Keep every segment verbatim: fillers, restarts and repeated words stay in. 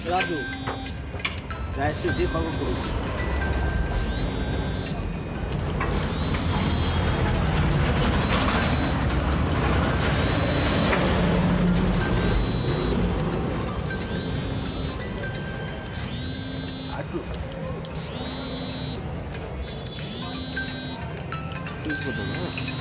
রাজু রাইসে দিয়ে পাবো করেছি আটু ঠিক কথা না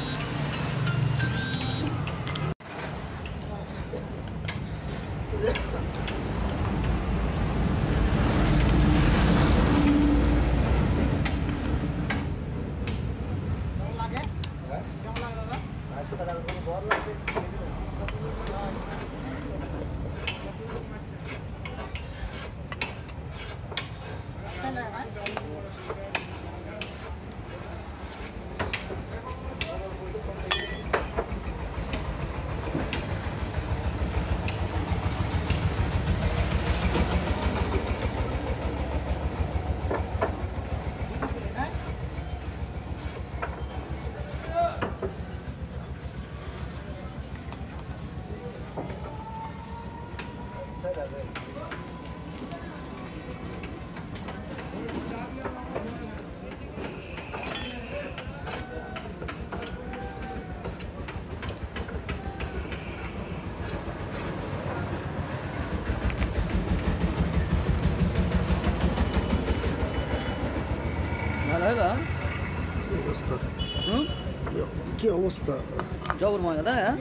কি অবস্থা জবর মজা তাই না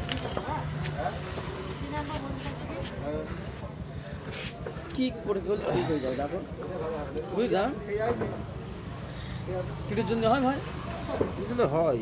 কি করে গেল ঠিক হয়ে যায় দেখো বুঝলা কিটার জন্য হয় ভাই বুঝলে হয়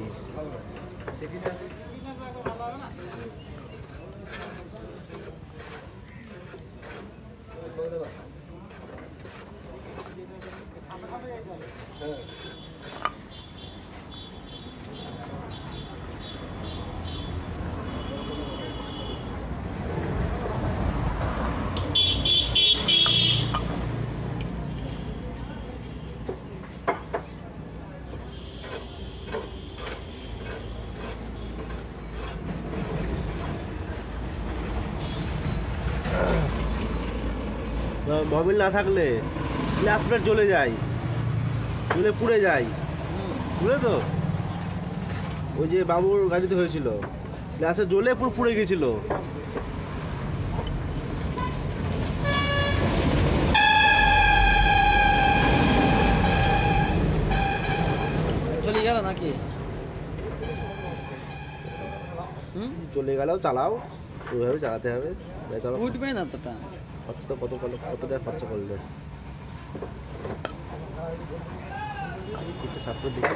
মোবিল না থাকলে গ্লাস প্লেট জ্বলে যায় জ্বলে পুড়ে যায় বুঝলে তো ওই যে বাবুর গাড়িতে হয়েছিল গ্লাসে জ্বলে পুরো পুড়ে গেছিল চলে গেল নাকি চলে গেলেও চালাও ওইভাবে চালাতে হবে উঠবে না তোটা কত কত কত টাকা খরচা করলে সাপোর্ট দিকে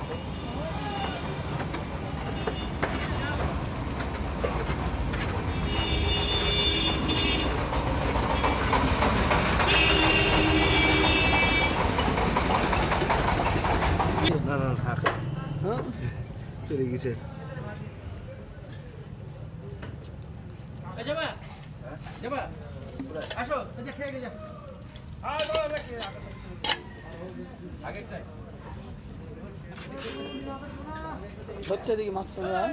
না না থাক চলে গেছে যাবা যাবা আসো যে খেয়ে গেছে আর বড় বেশি আগেরটাই হচ্ছে দেখি মাস্ক না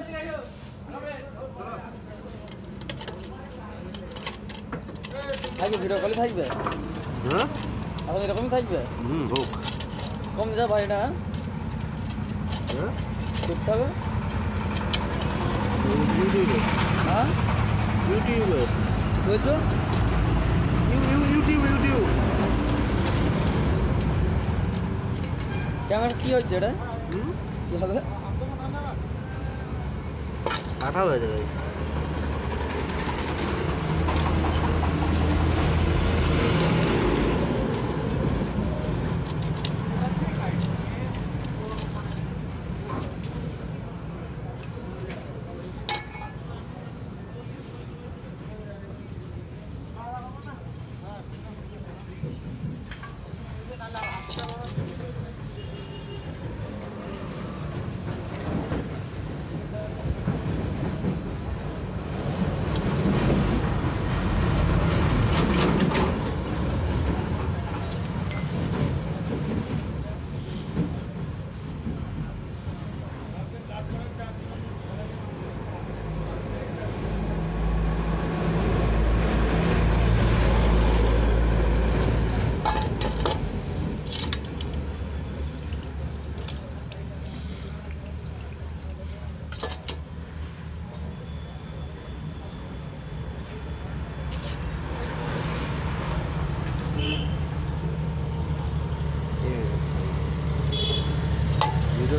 আগে ভিডিও কলে থাকবে হ্যাঁ এখন এরকমই থাকবে হুম হোক কম যা ভাই না হ্যাঁ করতে হবে ইউটিউবে হ্যাঁ ইউটিউবে বুঝছো ইউটিউব ইউটিউব ক্যামেরা কি হচ্ছে এটা কি হবে আঠা হয়ে যাবে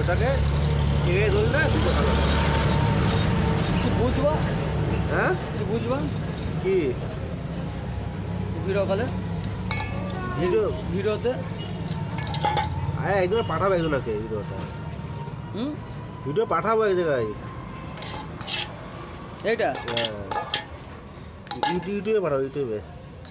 গ্লাসটাকে এগিয়ে ধরলে ভিডিও ভালো হবে। কি বুঝবা হ্যাঁ কি বুঝবা কি ভিডিও কলে ভিডিও ভিডিওতে হ্যাঁ একজনে পাঠাবো একজনকে ভিডিওটা হুম ভিডিও পাঠাবো এক জায়গায় এইটা হ্যাঁ ইউটিউব ইউটিউবে পাঠাবো ইউটিউবে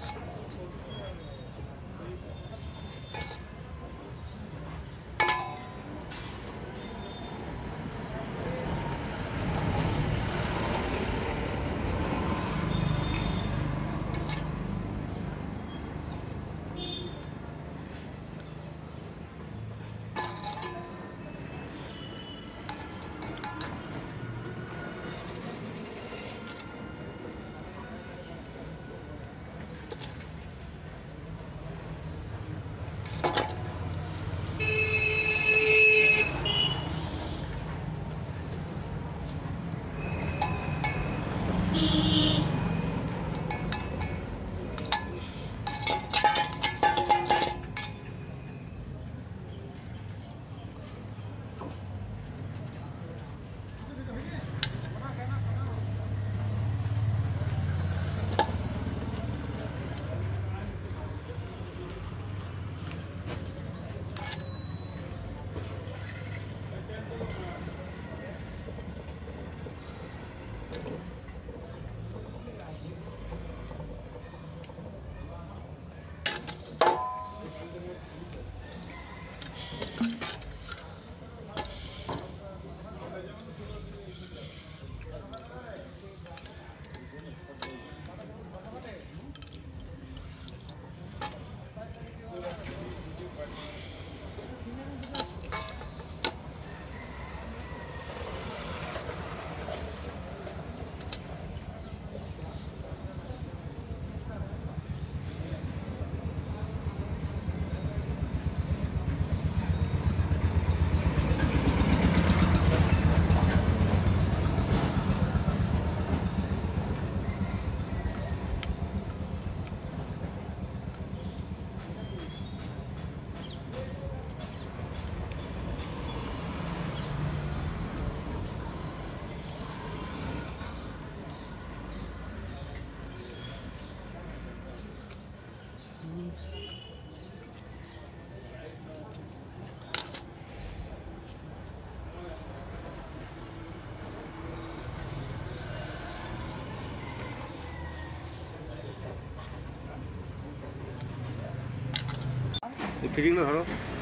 ফিটিংটা ধরো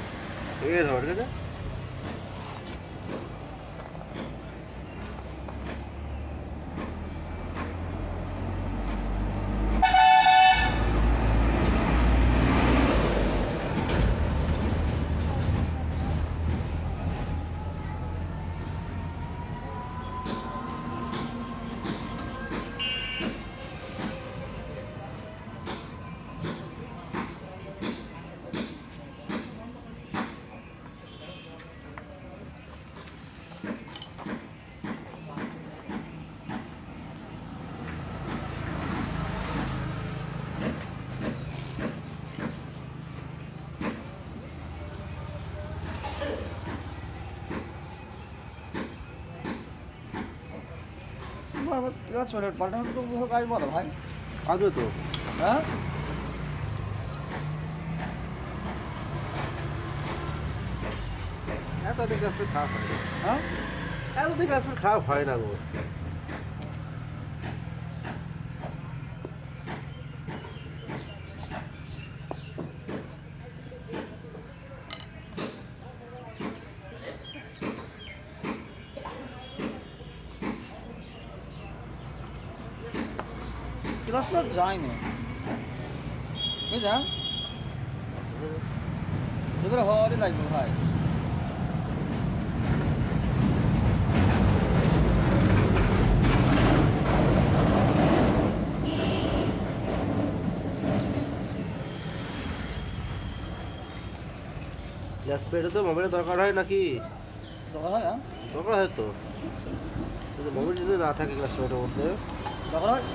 এ ধরো ঠিক আছে চলে পাল্টানো তো কাজ বলো ভাই আসবে তো হ্যাঁ এত দিক আসলে খারাপ হয় না হ্যাঁ এত দিক আসলে খারাপ হয় না গো ক্লাসটা যায়নি বুঝা এবারে হওয়ারই লাগবে ভাই গ্যাস পেটে তো মোবাইলের দরকার হয় নাকি দরকার হয় না দরকার হয় তো কিন্তু মোবাইল যদি না থাকে গ্যাস পেটের মধ্যে দরকার হয়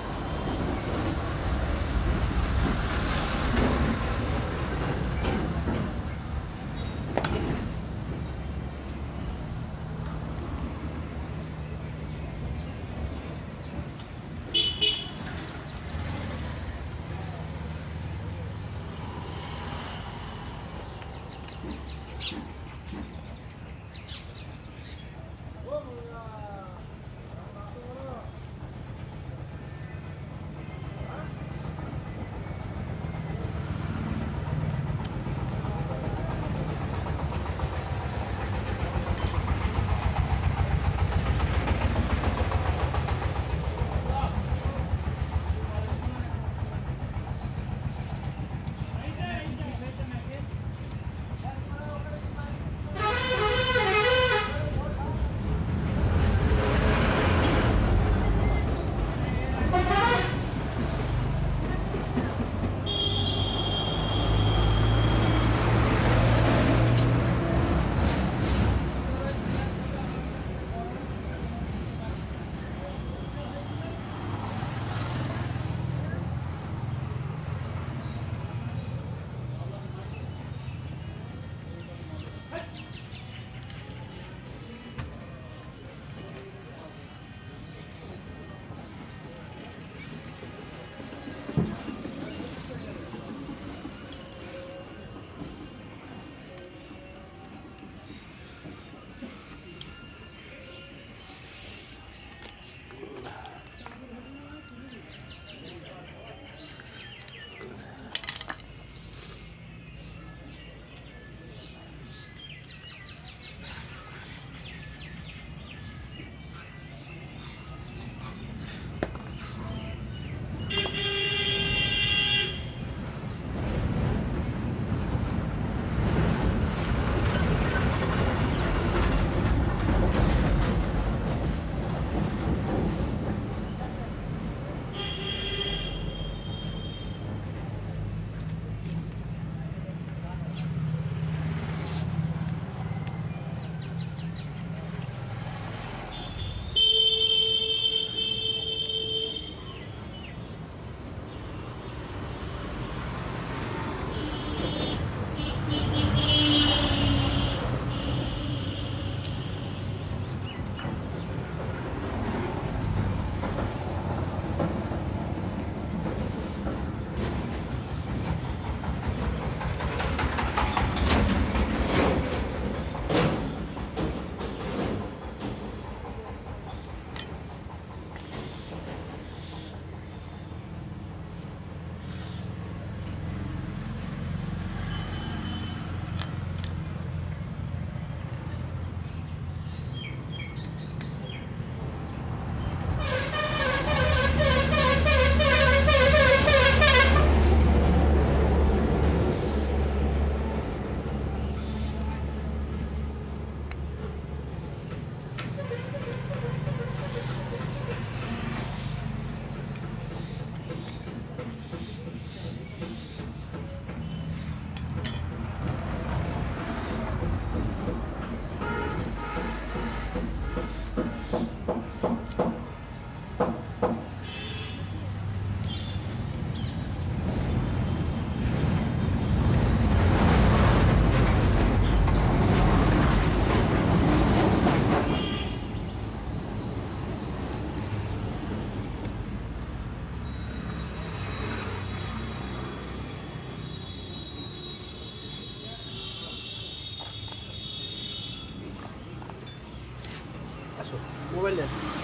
আসো মোবাইল নেন।